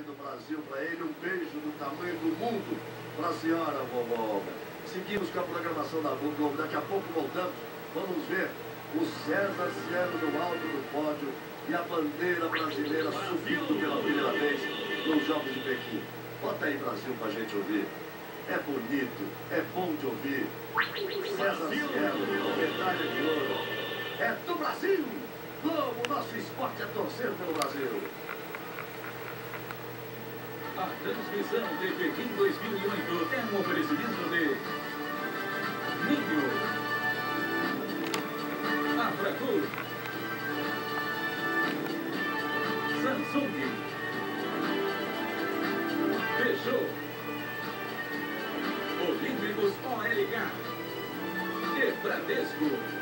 do Brasil para ele, um beijo do tamanho do mundo para a senhora, vovó Olga. Seguimos com a programação da Globo, daqui a pouco voltamos, vamos ver o César Cielo no alto do pódio e a bandeira brasileira subindo pela primeira vez nos Jogos de Pequim. Bota aí, Brasil, pra gente ouvir. É bonito, é bom de ouvir. César Cielo, medalha de ouro. É do Brasil! Globo, nosso esporte é torcer pelo Brasil. A transmissão de Pequim 2008 é um oferecimento de Ninho, Afracur, Samsung, Peugeot, Olímpicos OLK e Bradesco.